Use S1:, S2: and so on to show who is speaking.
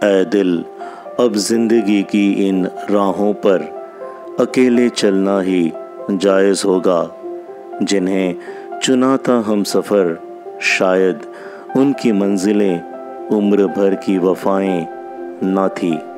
S1: ऐ दिल, अब जिंदगी की इन राहों पर अकेले चलना ही जायज़ होगा। जिन्हें चुना था हम सफ़र, शायद उनकी मंजिलें उम्र भर की वफ़ाएं ना थी।